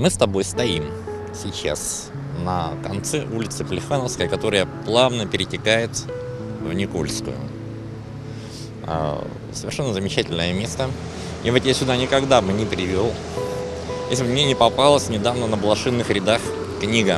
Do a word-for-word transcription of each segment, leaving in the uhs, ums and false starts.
Мы с тобой стоим сейчас на конце улицы Плехановской, которая плавно перетекает в Никольскую. Совершенно замечательное место. И вот я сюда никогда бы не привел, если бы мне не попалась недавно на блошиных рядах книга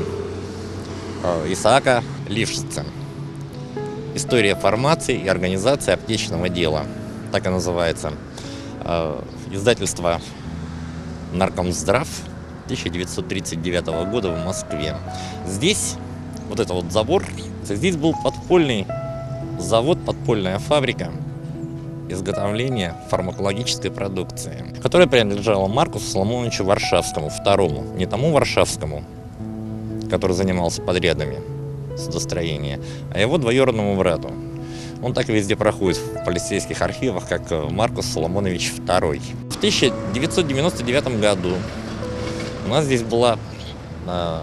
Исаака Лившица «История формации и организации аптечного дела». Так и называется. Издательство «Наркомздрав» тысяча девятьсот тридцать девятого года в Москве. Здесь, вот это вот забор, здесь был подпольный завод, подпольная фабрика изготовления фармакологической продукции, которая принадлежала Маркусу Соломоновичу Варшавскому, второму, не тому Варшавскому, который занимался подрядами судостроения, а его двоюродному брату. Он так и везде проходит в полицейских архивах, как Маркус Соломонович второй. В тысяча девятьсот девяносто девятом году у нас здесь была э,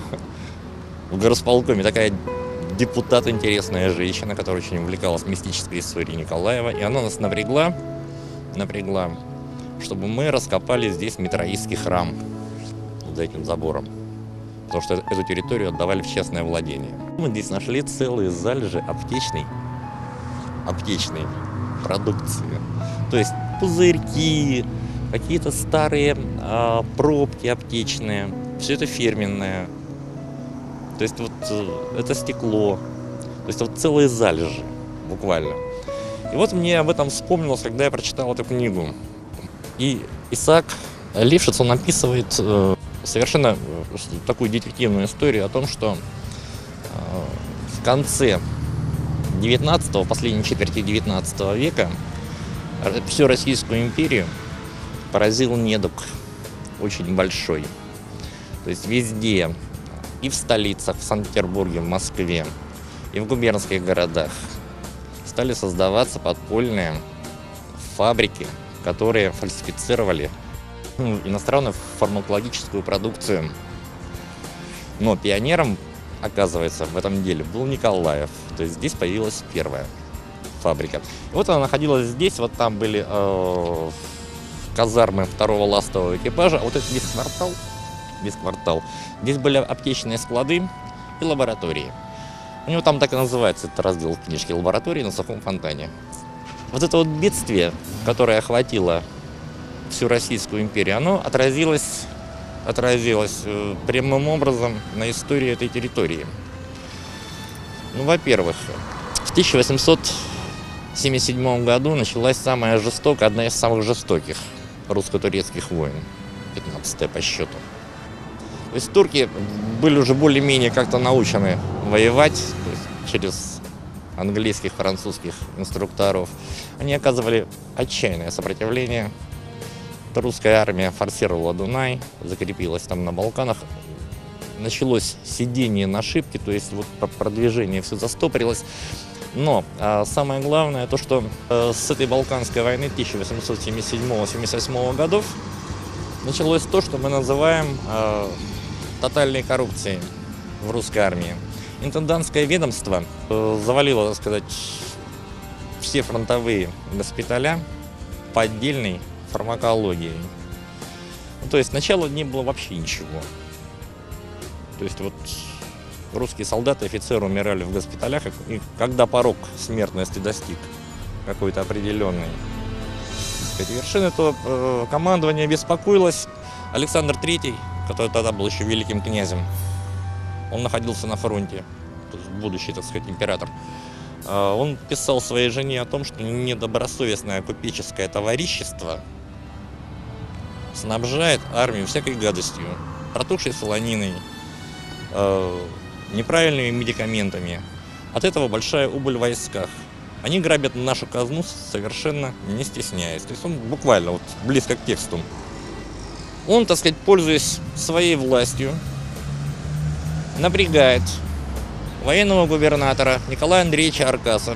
в горосполкоме такая депутат, интересная женщина, которая очень увлекалась мистической историей Николаева, и она нас напрягла, напрягла, чтобы мы раскопали здесь митроистский храм за этим забором, потому что эту территорию отдавали в частное владение. Мы здесь нашли целые залежи аптечной, аптечной продукции, то есть пузырьки, какие-то старые а, пробки аптечные, все это фирменное. То есть вот это стекло, то есть вот целые залежи, буквально. И вот мне об этом вспомнилось, когда я прочитал эту книгу. И Исаак Лившиц, он описывает э, совершенно такую детективную историю о том, что э, в конце девятнадцатого, последней четверти девятнадцатого века всю Российскую империю поразил недуг очень большой. То есть везде, и в столицах, в Санкт-Петербурге, в Москве, и в губернских городах стали создаваться подпольные фабрики, которые фальсифицировали ну, иностранную фармакологическую продукцию. Но пионером, оказывается, в этом деле был Николаев. То есть здесь появилась первая фабрика. И вот она находилась здесь, вот там были э, казармы второго ластового экипажа, а вот это весь квартал, весь квартал. Здесь были аптечные склады и лаборатории. У него там так и называется этот раздел книжки «Лаборатории на сухом фонтане». Вот это вот бедствие, которое охватило всю Российскую империю, оно отразилось, отразилось э, прямым образом на истории этой территории. Ну, во-первых, в тысяча восемьсот семьдесят седьмом году началась самая жестокая, одна из самых жестоких русско-турецких войн, пятнадцатая по счету. То есть турки были уже более-менее как-то научены воевать, то есть через английских, французских инструкторов. Они оказывали отчаянное сопротивление. Русская армия форсировала Дунай, закрепилась там на Балканах. Началось сидение на шибке, то есть вот продвижение все застопорилось. Но а самое главное то, что э, с этой Балканской войны тысяча восемьсот семьдесят седьмого — семьдесят восьмого годов началось то, что мы называем э, тотальной коррупцией в русской армии. Интендантское ведомство э, завалило, так сказать, все фронтовые госпиталя по отдельной фармакологии. Ну, то есть сначала не было вообще ничего. То есть вот русские солдаты, офицеры умирали в госпиталях, и когда порог смертности достиг какой-то определенной вершины, то э, командование беспокоилось. Александр Третий, который тогда был еще великим князем, он находился на фронте, будущий, так сказать, император. Э, он писал своей жене о том, что недобросовестное купеческое товарищество снабжает армию всякой гадостью, протухшей солониной, э, неправильными медикаментами. От этого большая убыль в войсках. Они грабят нашу казну совершенно не стесняясь. То есть он буквально вот близко к тексту. Он, так сказать, пользуясь своей властью, напрягает военного губернатора Николая Андреевича Аркаса.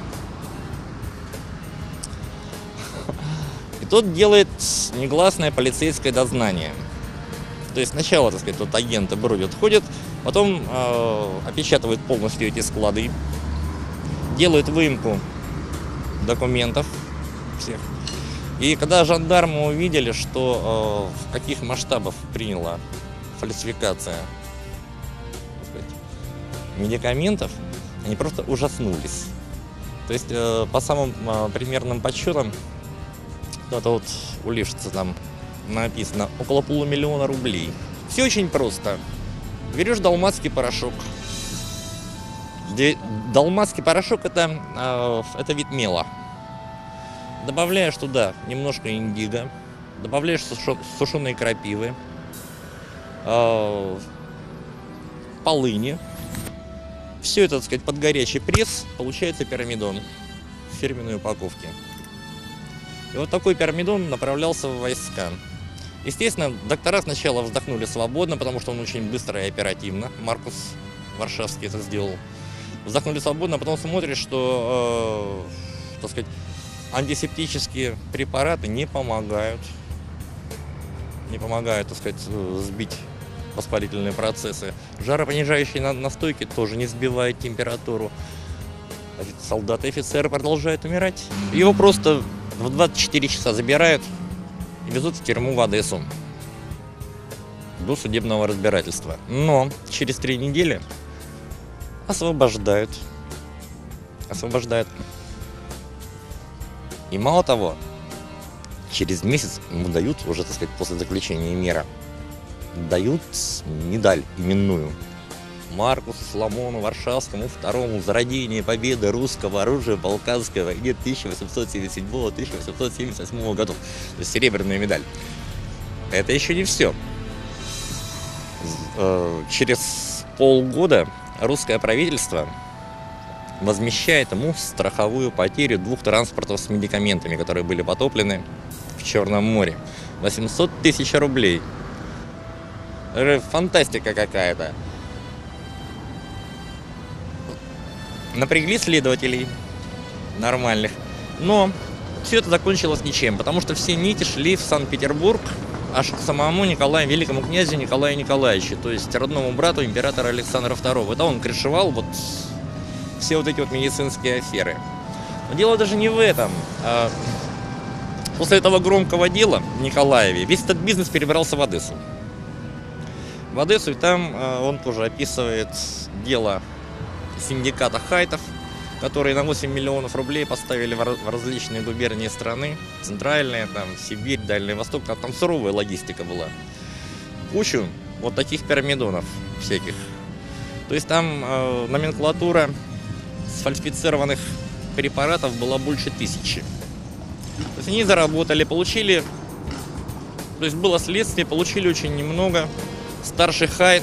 И тот делает негласное полицейское дознание. То есть сначала, так сказать, вот агенты бродят, ходят, потом э, опечатывают полностью эти склады, делают выемку документов всех, И когда жандармы увидели, что э, в каких масштабах приняла фальсификация, так сказать, медикаментов, они просто ужаснулись. То есть э, по самым э, примерным подсчетам, это вот у Лишица там написано около полумиллиона рублей. Все очень просто. Берешь далматский порошок. Далматский порошок это, э, это вид мела. Добавляешь туда немножко индиго, добавляешь сушеные крапивы, э, полыни. Все это, так сказать, под горячий пресс, получается пирамидон в фирменной упаковке. И вот такой пирамидон направлялся в войска. Естественно, доктора сначала вздохнули свободно, потому что он очень быстро и оперативно, Маркус Варшавский это сделал. Вздохнули свободно, а потом смотришь, что, э, так сказать, антисептические препараты не помогают. Не помогают, так сказать, сбить воспалительные процессы. Жаропонижающие настойки тоже не сбивают температуру. Солдаты и офицеры продолжают умирать. Его просто в двадцать четыре часа забирают и везут в тюрьму в Одессу до судебного разбирательства. Но через три недели освобождают. Освобождают. И мало того, через месяц ему дают, уже, так сказать, после заключения меры, дают медаль именную Маркусу Соломону Варшавскому второму за родение победы русского оружия в Балканской войне тысяча восемьсот семьдесят седьмого — тысяча восемьсот семьдесят восьмого годов. То есть серебряная медаль. Это еще не все. Через полгода русское правительство возмещает ему страховую потерю двух транспортов с медикаментами, которые были потоплены в Черном море. восемьсот тысяч рублей. Фантастика какая-то. Напрягли следователей нормальных, но все это закончилось ничем, потому что все нити шли в Санкт-Петербург, аж к самому Николаю, великому князю Николаю Николаевичу, то есть родному брату императора Александра второго. Это он крышевал вот все вот эти вот медицинские аферы. Но дело даже не в этом. После этого громкого дела в Николаеве весь этот бизнес перебрался в Одессу. В Одессу, и там он тоже описывает дело синдиката хайтов, которые на восемь миллионов рублей поставили в различные губернии страны, центральные, там, Сибирь, Дальний Восток, там, там суровая логистика была. Кучу вот таких пирамидонов всяких. То есть там э, номенклатура сфальсифицированных препаратов была больше тысячи. То есть они заработали, получили, то есть было следствие, получили очень немного. Старший хайт,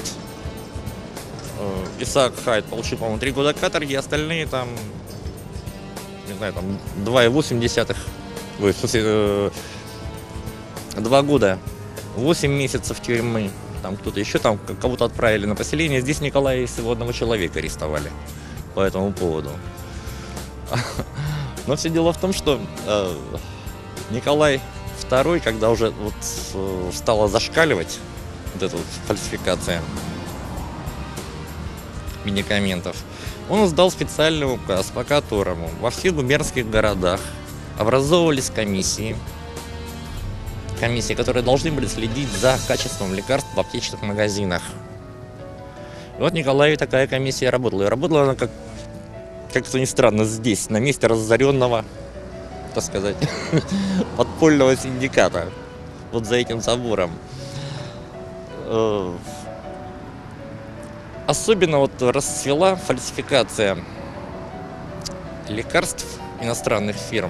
Исаак Хайт, получил, по-моему, три года каторги, остальные там, не знаю, там два и восемь десятых, ой, в смысле, э, два года, восемь месяцев тюрьмы, там кто-то еще, там кого-то отправили на поселение. Здесь Николая всего одного человека арестовали по этому поводу. Но все дело в том, что э, Николай второй, когда уже вот э, стала зашкаливать вот эта вот фальсификация медикаментов, он издал специальный указ, по которому во всех губернских городах образовывались комиссии, комиссии, которые должны были следить за качеством лекарств в аптечных магазинах. И вот в Николаеве такая комиссия работала. И работала она, как, как это ни странно, здесь, на месте разоренного, так сказать, подпольного синдиката, вот за этим забором. Особенно вот расцвела фальсификация лекарств иностранных фирм.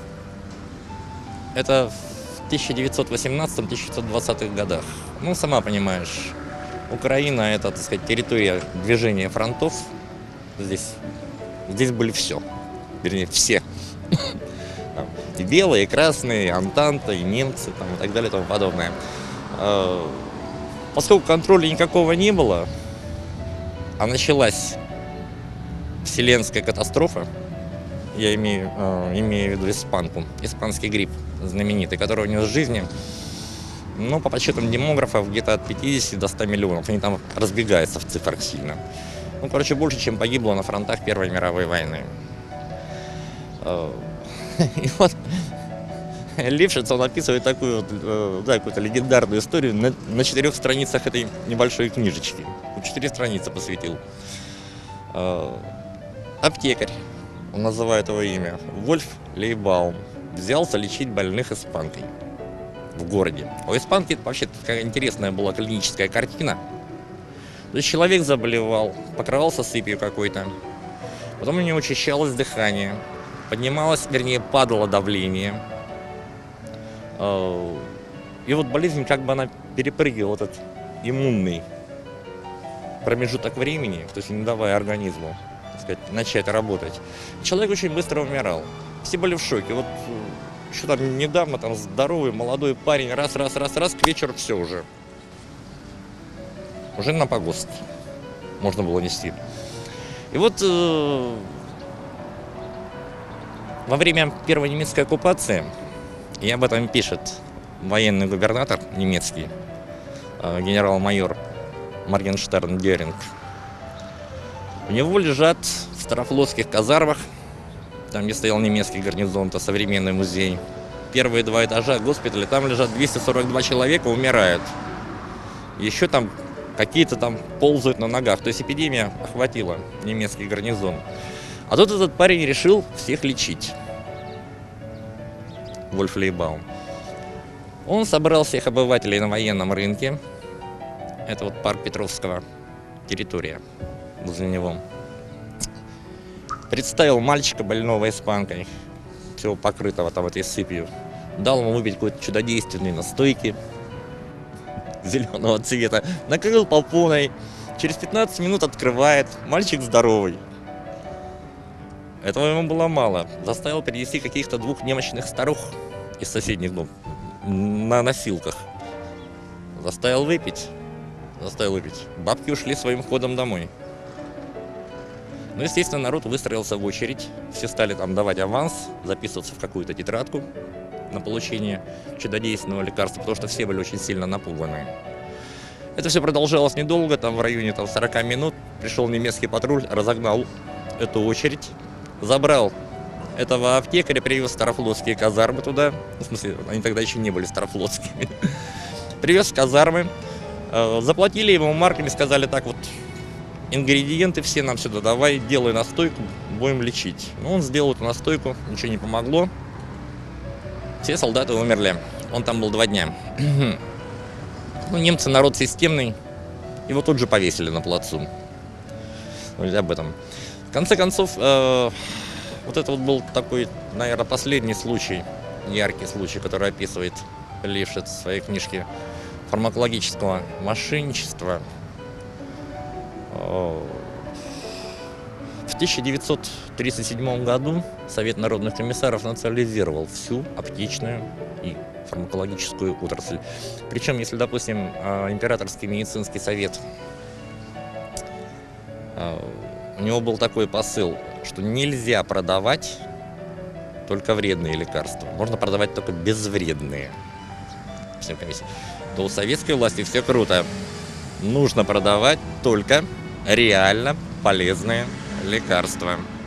Это в тысяча девятьсот восемнадцатом — тысяча девятьсот двадцатых годах. Ну, сама понимаешь, Украина — это, так сказать, территория движения фронтов. Здесь, здесь были все, вернее, все. Там, и белые, и красные, и Антанта, и немцы, там, и так далее, и тому подобное. Поскольку контроля никакого не было, а началась вселенская катастрофа, я имею, э, имею в виду испанку, испанский грипп знаменитый, который унес жизни, ну, по подсчетам демографов, где-то от пятидесяти до ста миллионов. Они там разбегаются в цифрах сильно. Ну, короче, больше, чем погибло на фронтах Первой мировой войны. И вот Лившиц, он описывает такую вот, э, да, какую-то легендарную историю на, на четырех страницах этой небольшой книжечки. Четыре страницы посвятил. Э, аптекарь, он называет его имя, Вольф Лейбаум, взялся лечить больных испанкой в городе. У испанки вообще такая интересная была клиническая картина. То есть человек заболевал, покрывался сыпью какой-то, потом у него учащалось дыхание, поднималось, вернее, падало давление. И вот болезнь, как бы она перепрыгивала этот иммунный промежуток времени, то есть не давая организму, так сказать, начать работать. Человек очень быстро умирал. Все были в шоке. Вот еще там недавно там здоровый молодой парень, раз, раз, раз, раз, к вечеру все уже. Уже на погост можно было нести. И вот э, во время первой немецкой оккупации, и об этом пишет военный губернатор немецкий, э, генерал-майор Моргенштерн Геринг, у него лежат в Старофлотских казармах, там, где стоял немецкий гарнизон, это современный музей, первые два этажа госпиталя, там лежат двести сорок два человека, умирают. Еще там какие-то там ползают на ногах. То есть эпидемия охватила немецкий гарнизон. А тут этот парень решил всех лечить. Вольф Лейбаум. Он собрал всех обывателей на военном рынке. Это вот парк Петровского, территория возле него. Представил мальчика больного испанкой, всего покрытого там этой сыпью. Дал ему выпить какой-то чудодейственный настойки зеленого цвета. Накрыл по полной. Через пятнадцать минут открывает. Мальчик здоровый. Этого ему было мало. Заставил принести каких-то двух немощных старух из соседних дом на носилках. Заставил выпить. Заставил выпить. Бабки ушли своим ходом домой. Ну, естественно, народ выстроился в очередь. Все стали там давать аванс, записываться в какую-то тетрадку на получение чудодейственного лекарства, потому что все были очень сильно напуганы. Это все продолжалось недолго, там в районе там, сорок минут пришел немецкий патруль, разогнал эту очередь, забрал этого аптекаря, привез в Старофлотские казармы туда, в смысле, они тогда еще не были старофлотскими, привез в казармы, заплатили ему марками, сказали так вот, ингредиенты все нам сюда давай, делай настойку, будем лечить. Ну, он сделал эту настойку, ничего не помогло. Все солдаты умерли. Он там был два дня. Ну, немцы народ системный. Его тут же повесили на плацу. Ну, об этом. В конце концов, э, вот это вот был такой, наверное, последний случай, яркий случай, который описывает Лившиц в своей книжке фармакологического мошенничества. В тысяча девятьсот тридцать седьмом году Совет народных комиссаров национализировал всю аптечную и фармакологическую отрасль. Причем, если, допустим, Императорский медицинский совет, у него был такой посыл, что нельзя продавать только вредные лекарства, можно продавать только безвредные, то у советской власти все круто. Нужно продавать только реально полезные лекарства.